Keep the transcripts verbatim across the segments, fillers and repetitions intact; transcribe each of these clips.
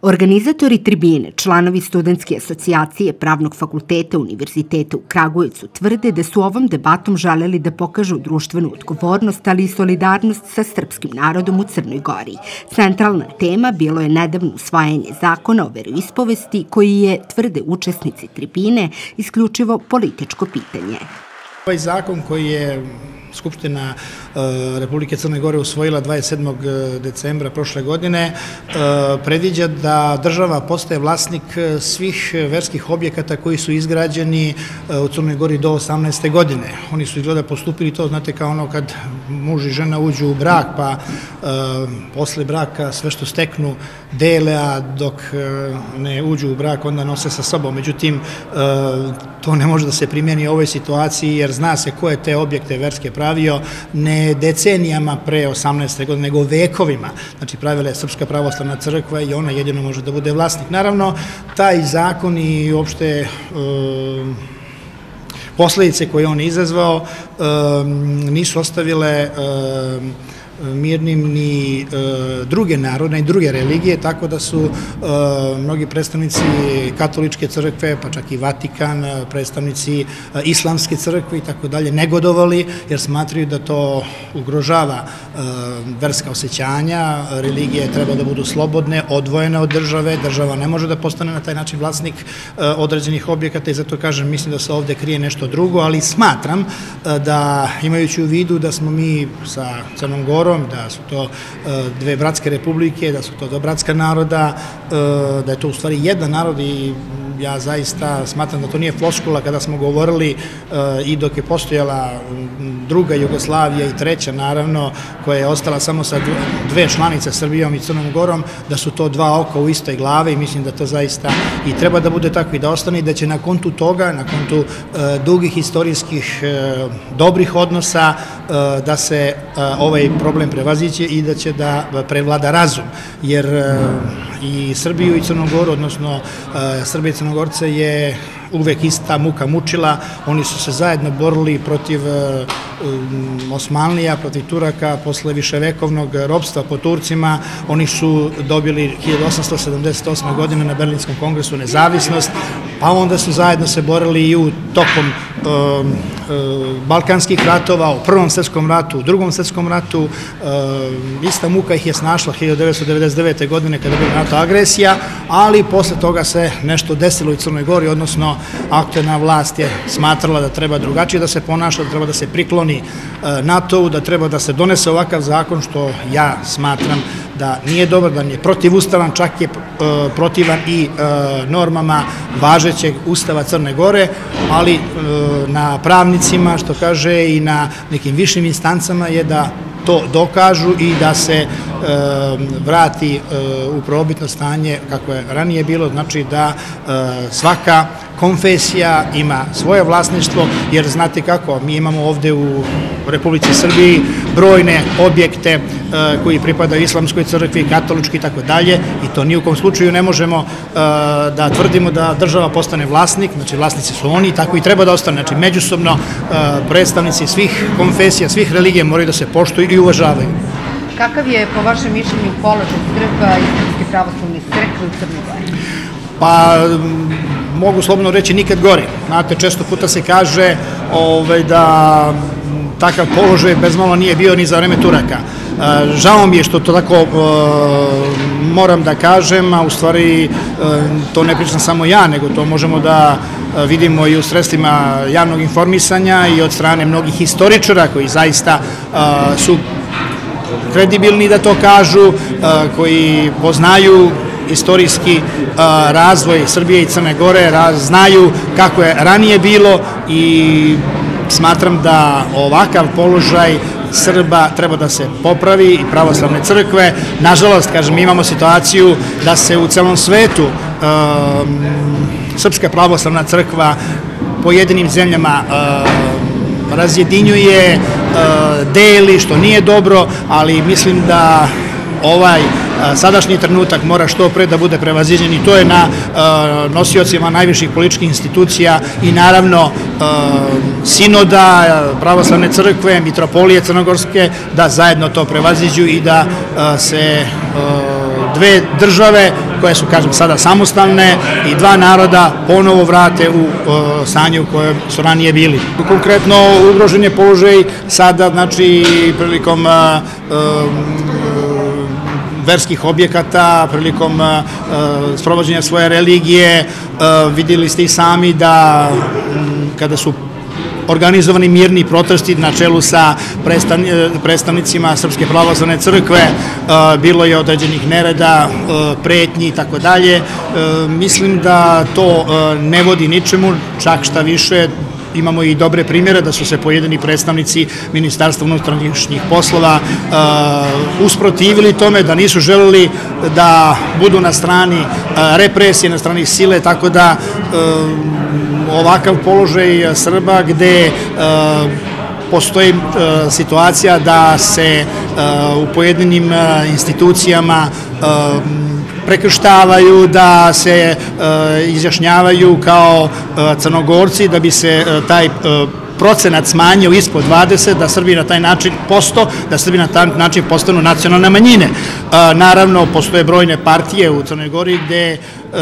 Organizatori tribine, članovi Studentske asocijacije Pravnog fakulteta Univerziteta u Kragujevcu tvrde da su ovom debatom želeli da pokažu društvenu odgovornost, ali i solidarnost sa srpskim narodom u Crnoj Gori. Centralna tema bilo je nedavno usvajanje zakona o veroispovesti koji je, tvrde učesnici tribine, isključivo političko pitanje. Ovaj zakon koji je Skupština Republike Crne Gore usvojila dvadeset sedmog decembra prošle godine predviđa da država postaje vlasnik svih verskih objekata koji su izgrađeni u Crnoj Gori do osamnaeste godine. Oni su izgleda postupili to, znate, kao ono kad muž i žena uđu u brak, pa posle braka sve što steknu dele, a dok ne uđu u brak onda nose sa sobom. Međutim, to ne može da se primjeni u ovoj situaciji jer zna se ko je te objekte verske pravio, ne decenijama pre osamnaeste godine, nego vekovima. Znači, pravila je Srpska pravoslavna crkva i ona jedino može da bude vlasnik. Naravno, taj zakon i uopšte posledice koje on izazvao nisu ostavile mirnim ni druge narodne i druge religije, tako da su mnogi predstavnici katoličke crkve, pa čak i Vatikan, predstavnici islamske crkve i tako dalje negodovali, jer smatraju da to ugrožava verska osjećanja, religije treba da budu slobodne, odvojene od države, država ne može da postane na taj način vlasnik određenih objekata i zato kažem, mislim da se ovde krije nešto drugo, ali smatram da imajući u vidu da smo mi sa Crnom Gorom, da su to dve bratske republike, da su to dva bratska naroda, da je to u stvari jedan narod i ja zaista smatram da to nije floskula kada smo govorili i dok je postojala druga Jugoslavija i treća naravno, koja je ostala samo sa dve članice, Srbijom i Crnom Gorom, da su to dva oka u istoj glave i mislim da to zaista i treba da bude tako i da ostane i da će na kontu toga, na kontu dugih istorijskih dobrih odnosa da se ovaj problem prevaziće i da će da prevlada razum, jer i Srbiju i Crnu Goru, odnosno Srbije i Crnogorce je uvek ista muka mučila, oni su se zajedno borili protiv Osmanlija, protiv Turaka, posle viševekovnog ropstva po Turcima, oni su dobili hiljadu osamsto sedamdeset osme. godine na Berlinskom kongresu nezavisnost, pa onda su zajedno se borili i u tokom balkanskih ratova, u Prvom svetskom ratu, u Drugom svetskom ratu, ista muka ih je snašla hiljadu devetsto devedeset devete. godine kada je bila NATO agresija, ali posle toga se nešto desilo u Crnoj Gori, odnosno aktuelna vlast je smatrala da treba drugačije da se ponaša, da treba da se prikloni NATO-u, da treba da se donese ovakav zakon, što ja smatram da nije dobar, da nije protivustavan, čak je protivan i normama važećeg Ustava Crne Gore, ali na pravnicima, što kaže, i na nekim višim instancama je da to dokažu i da se vrati u prvobitno stanje kako je ranije bilo, znači da svaka konfesija ima svoje vlasništvo, jer znate kako, mi imamo ovde u Republici Srbiji brojne objekte koji pripadaju islamskoj crkvi, katolički i tako dalje i to ni u kom slučaju ne možemo da tvrdimo da država postane vlasnik, znači vlasnici su oni i tako i treba da ostane, znači međusobno predstavnici svih konfesija, svih religija moraju da se poštuju i uvažavaju. Kakav je po vašem mišljenju položaj Srba i Srpske pravoslavne crkve u Crnoj Gori? Pa, mogu slobodno reći nikad gori. Znate, često puta se kaže da takav položaj bezmalo nije bio ni za vreme Turaka. Žao mi je što to tako moram da kažem, a u stvari to ne pričam samo ja, nego to možemo da vidimo i u sredstvima javnog informisanja i od strane mnogih historičara koji zaista su kredibilni da to kažu, koji poznaju istorijski razvoj Srbije i Crne Gore, znaju kako je ranije bilo i smatram da ovakav položaj Srba treba da se popravi i pravoslavne crkve. Nažalost, kažem, imamo situaciju da se u celom svetu Srpska pravoslavna crkva pojedinim zemljama razjedinjuje, deli, što nije dobro, ali mislim da ovaj sadašnji trenutak mora što pre da bude prevaziđen i to je na nosiocima najviših političkih institucija i naravno sinoda, pravoslavne crkve, mitropolije crnogorske, da zajedno to prevaziđu i da se dve države koje su, kažem, sada samostalne i dva naroda ponovo vrate u stanje u kojem su ranije bili. Konkretno, ugrožen je položaj sada, znači, prilikom verskih objekata, prilikom sprovođenja svoje religije. Vidjeli ste i sami da kada su organizovani mirni protesti na čelu sa predstavnicima Srpske pravoslavne crkve, bilo je određenih nereda, pretnji i tako dalje. Mislim da to ne vodi ničemu, čak šta više, imamo i dobre primjere da su se pojedini predstavnici Ministarstva unutrašnjih poslova usprotivili tome, da nisu želeli da budu na strani represije, na strani sile, tako da ovakav položaj Srba gde postoji situacija da se u pojedinim institucijama prekrštavaju, da se izjašnjavaju kao Crnogorci, da bi se taj procenat smanjio ispod dvadeset, da Srbi na taj način posto, da Srbi na taj način postanu nacionalne manjine. Naravno, postoje brojne partije u Crnoj Gori gde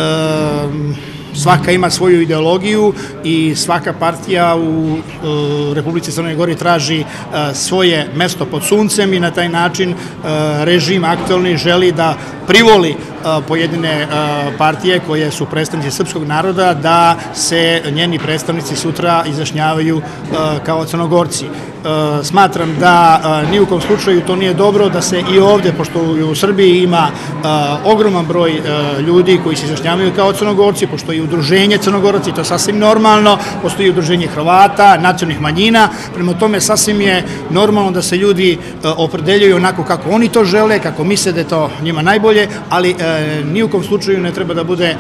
svaka ima svoju ideologiju i svaka partija u Republici Crnoj Gori traži svoje mesto pod suncem i na taj način režim aktualni želi da privoli pojedine partije koje su predstavnici srpskog naroda da se njeni predstavnici sutra izjašnjavaju kao Crnogorci. Smatram da ni u kom slučaju to nije dobro, da se i ovde, pošto u Srbiji ima ogroman broj ljudi koji se izjašnjavaju kao Crnogorci, postoji udruženje Crnogoraca i to je sasvim normalno, postoji udruženje Hrvata, nacionalnih manjina, prema tome sasvim je normalno da se ljudi opredeljuju onako kako oni to žele, kako misle da je to njima najbolje, ali ni u kom slučaju ne treba da bude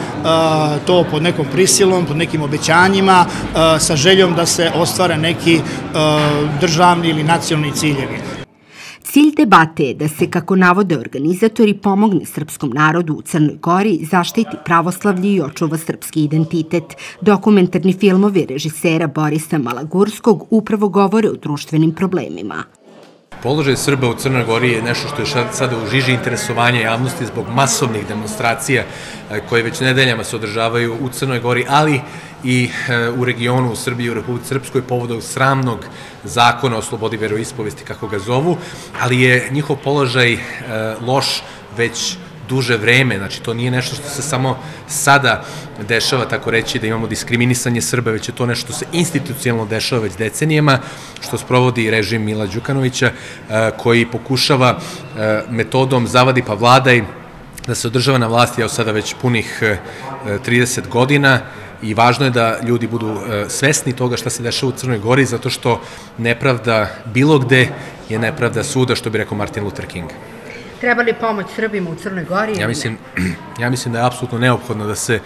to pod nekom prisilom, pod nekim obećanjima, sa željom da se ostvare neki državni ili nacionalni ciljevi. Cilj debate je da se, kako navode organizatori, pomogne srpskom narodu u Crnoj Gori, zaštiti pravoslavlje i očuva srpski identitet. Dokumentarni filmovi režisera Borisa Malagurskog upravo govore o društvenim problemima. Položaj Srba u Crnoj Gori je nešto što je sada u žiži interesovanja javnosti zbog masovnih demonstracija koje već nedeljama se održavaju u Crnoj Gori, ali i u regionu, u Srbiji, u Republici Srpskoj, povodom sramnog zakona o slobodi veroispovesti, kako ga zovu, ali je njihov položaj loš već duže vreme, znači to nije nešto što se samo sada dešava, tako reći, da imamo diskriminisanje Srba, već je to nešto što se institucionalno dešava već decenijama, što sprovodi režim Mila Đukanovića, koji pokušava metodom zavadi pa vladaj da se održava na vlasti, evo sada već punih trideset godina, i važno je da ljudi budu svesni toga šta se dešava u Crnoj Gori, zato što nepravda bilo gde je nepravda svuda, što bi rekao Martin Luther King. Treba li pomoć Srbima u Crnoj Gori? Ja mislim, ja mislim da je apsolutno neophodno da se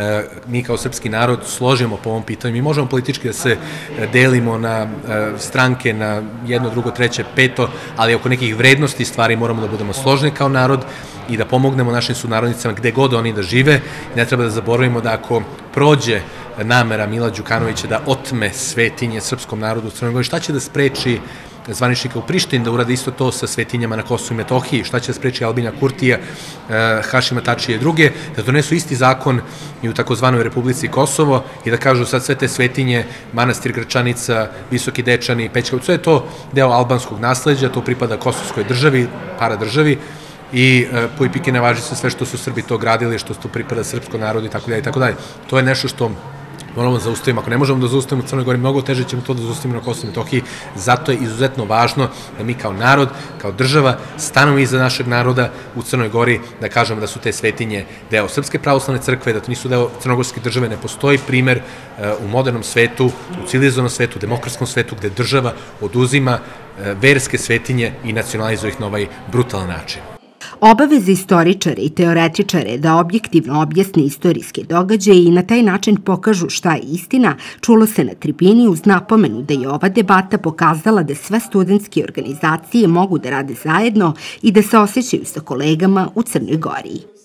mi kao srpski narod složimo po ovom pitanju. Mi možemo politički da se delimo na stranke, na jedno, drugo, treće, peto, ali oko nekih vrednosti stvari moramo da budemo složni kao narod i da pomognemo našim sunarodnicama gde god oni da žive. Ne treba da zaboravimo da ako prođe namera Mila Đukanovića da otme svetinje srpskom narodu u Crnoj Gori, šta će da spreči zvaničnika u Prištini da urade isto to sa svetinjama na Kosovu i Metohiji, šta će da spreči Albina Kurtija, Hašima Tačija i druge, da donesu isti zakon i u takozvanoj Republici Kosovo i da kažu sad sve te svetinje, manastir Gračanica, Visoki Dečani, Pećka, sve je to deo albanskog nasleđa, to pripada kosovskoj državi, paradržavi, i po i pike ne važi se sve što su Srbi to gradili, što to pripada srpskom narodu i tako dalje i tako dalje. To je nešto što moramo da zaustavimo. Ako ne možemo da zaustavimo u Crnoj Gori, mnogo teže ćemo to da zaustavimo na Kosovu i Metohiji. Zato je izuzetno važno da mi kao narod, kao država, stanemo iza našeg naroda u Crnoj Gori, da kažemo da su te svetinje deo Srpske pravoslavne crkve, da to nisu deo crnogorske države. Ne postoji primer u modernom svetu, u civilizovanom svetu, u demokratskom svetu, gde država oduzima verske svetinje i nacionalizuje ih na ovaj brutalan način. Obaveza istoričara i teoretičare da objektivno objasne istorijske događaje i na taj način pokažu šta je istina, čulo se na tribini uz napomenu da je ova debata pokazala da sve studentske organizacije mogu da rade zajedno i da se osjećaju sa kolegama u Crnoj Gori.